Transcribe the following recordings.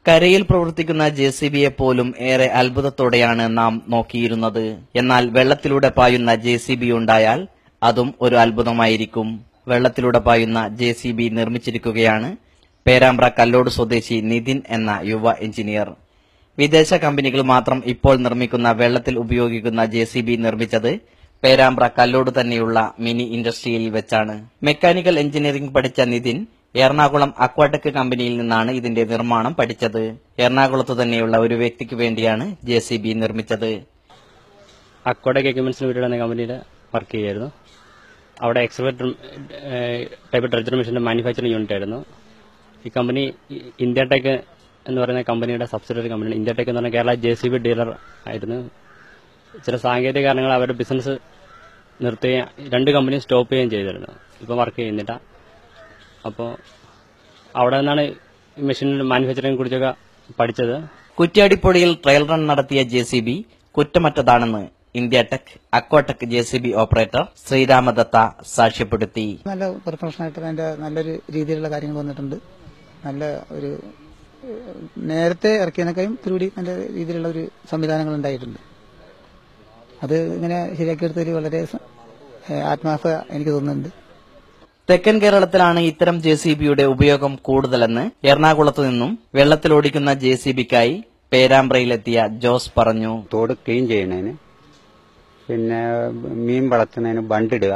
കരയിൽ പ്രവർത്തിക്കുന്ന ജെസിബിയെ പോലും ഏറെ അത്ഭുതത്തോടെയാണ് നാം നോക്കിയിരുന്നത്. എന്നാൽ വെള്ളത്തിലൂടെ പായുന്ന ജെസിബി ഉണ്ടായാൽ അതും ഒരു അത്ഭുതമായിരിക്കും. വെള്ളത്തിലൂടെ പായുന്ന ജെസിബി നിർമ്മിച്ചിരിക്കുകയാണ് പേരാമ്പ്ര കല്ലോട് സ്വദേശി നിതിൻ എന്ന യുവ എഞ്ചിനീയർ. വിദേശ കമ്പനികൾ മാത്രം ഇപ്പോൾ നിർമ്മിക്കുന്ന വെള്ളത്തിൽ ഉപയോഗിക്കുന്ന ജെസിബി നിർമ്മിച്ചത് പേരാമ്പ്ര കല്ലോട് തന്നെയുള്ള മിനി ഇൻഡസ്ട്രിയിൽ വെച്ചാണ്. മെക്കാനിക്കൽ എഞ്ചിനീയറിംഗ് പഠിച്ച നിതിൻ എറണാകുളം അക്വാടെക് കമ്പനിയിൽ നിന്നാണ് ഇതിന്റെ നിർമ്മാണം പഠിച്ചത്. എറണാകുളത്ത് തന്നെയുള്ള ഒരു വ്യക്തിക്ക് വേണ്ടിയാണ് ജെസിബി നിർമ്മിച്ചത്. അക്വാടെക് എക്യുപ്മെന്റ്സിന് വേണ്ടിയുള്ള കമ്പനിയിൽ വർക്ക് ചെയ്യായിരുന്നു. അവിടെ എക്സ്പെർട്ട് ടൈപ്പ് ഡ്രഡ്ജർ മെഷീന്റെ മാനുഫാക്ചറിംഗ് യൂണിറ്റ് ആയിരുന്നു. ഈ കമ്പനി ഇന്ത്യ ടെക് എന്ന് പറയുന്ന കമ്പനിയുടെ സബ്സിഡറി കമ്പനിയാണ്. ഇന്ത്യ ടെക് എന്ന് പറഞ്ഞാൽ കേരള ജെസിബി ഡീലർ ആയിരുന്നു. ചില സാങ്കേതിക കാരണങ്ങൾ അവരുടെ ബിസിനസ് നിർത്തുകയും 2 കമ്പനിയും സ്റ്റോപ്പ് ചെയ്യുകയും ചെയ്തിരുന്നു. ഇപ്പം വർക്ക് ചെയ്യുന്നില്ല. അപ്പോൾ അവിടെ നിന്നാണ് മെഷീൻ മാനുഫാക്ചറിംഗിനെ കുറിച്ചൊക്കെ പഠിച്ചത്. കുറ്റ്യാടിപ്പൊടിയിൽ ട്രയൽ റൺ നടത്തിയ ജെസിബി കുറ്റമറ്റതാണെന്ന് India tech Aquatech JCB operator Sreeramadatha സാക്ഷ്യപ്പെടുത്തി. നല്ല പെർഫെക്ഷനായിട്ട് അതിന്റെ നല്ലൊരു രീതിയിലുള്ള കാര്യങ്ങൾ വന്നിട്ടുണ്ട്. നല്ല ഒരു നേരത്തെ ഇറക്കിയതിനേക്കാളും ഇത്തിരി നല്ല രീതിയിലുള്ള ഒരു സംവിധാനങ്ങൾ ഉണ്ടായിട്ടുണ്ട്. അത് ഇങ്ങനെ ശരിയാക്കിയെടുത്തതിൽ വളരെ ആത്മാർത്ഥത എനിക്ക് തോന്നുന്നുണ്ട്. തെക്കൻ കേരളത്തിലാണ് ഇത്തരം ജെസിബിയുടെ ഉപയോഗം കൂടുതലെന്ന് എറണാകുളത്ത് നിന്നും വെള്ളത്തിലോടിക്കുന്ന ജെസിബിക്കായി പേരാമ്പ്രയിലെത്തിയ ജോസ് പറഞ്ഞു. തോട് ക്ലീൻ ചെയ്യുന്നതിന്, പിന്നെ മീൻ വളർത്തുന്നതിന് ബണ്ടിടുക,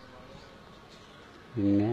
പിന്നെ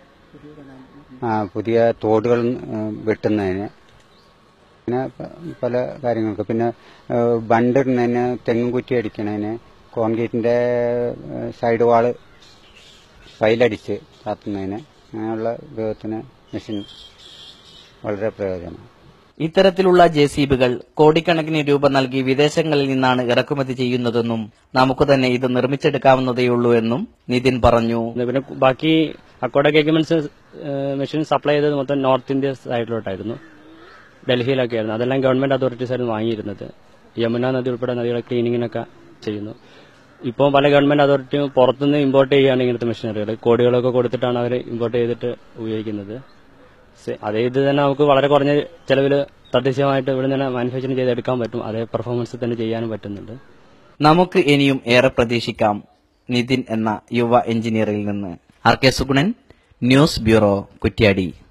പുതിയ തോടുകൾ വെട്ടുന്നതിന്, പിന്നെ പല കാര്യങ്ങൾക്ക്, പിന്നെ ബണ്ടിടുന്നതിന്, തെങ്ങും കുറ്റി അടിക്കുന്നതിന്, കോൺക്രീറ്റിന്റെ സൈഡ് വാള് പൈലടിച്ച് താത്തുന്നതിന്, അങ്ങനെയുള്ള ഉപയോഗത്തിന് മെഷീൻ വളരെ പ്രയോജനമാണ്. ഇത്തരത്തിലുള്ള ജെസിബികൾ കോടിക്കണക്കിന് രൂപ നൽകി വിദേശങ്ങളിൽ നിന്നാണ് ഇറക്കുമതി ചെയ്യുന്നതെന്നും നമുക്ക് തന്നെ ഇത് നിർമ്മിച്ചെടുക്കാവുന്നതേയുള്ളൂ എന്നും നിതിൻ പറഞ്ഞു. പിന്നെ ബാക്കി അക്വാടെക് എക്യുപ്മെന്റ്സ് മെഷീൻ സപ്ലൈ ചെയ്തത് മൊത്തം നോർത്ത് ഇന്ത്യ സൈഡിലോട്ടായിരുന്നു, ഡൽഹിയിലൊക്കെ ആയിരുന്നു. അതെല്ലാം ഗവൺമെന്റ് അതോറിറ്റീസ് ആയിരുന്നു വാങ്ങിയിരുന്നത്. യമുന നദി ഉൾപ്പെടെ നദികളെ ക്ലീനിങ്ങിനൊക്കെ ചെയ്യുന്നു. ഇപ്പോൾ പല ഗവൺമെന്റ് അതോറിറ്റിയും പുറത്തുനിന്ന് ഇമ്പോർട്ട് ചെയ്യുകയാണ് ഇങ്ങനത്തെ മെഷീനറികൾ. കോടികളൊക്കെ കൊടുത്തിട്ടാണ് അവർ ഇമ്പോർട്ട് ചെയ്തിട്ട് ഉപയോഗിക്കുന്നത്. അതേ ഇത് തന്നെ നമുക്ക് വളരെ കുറഞ്ഞ ചെലവിൽ തദ്ദേശീയമായിട്ട് ഇവിടെ തന്നെ മാനുഫാക്ചറിംഗ് ചെയ്തെടുക്കാൻ പറ്റും. അതേ പെർഫോമൻസ് തന്നെ ചെയ്യാനും പറ്റുന്നുണ്ട്. നമുക്ക് ഇനിയും ഏറെ പ്രതീക്ഷിക്കാം നിതിൻ എന്ന യുവ എഞ്ചിനീയറിൽ നിന്ന്. R K Suganan, news bureau, Kuttiadi.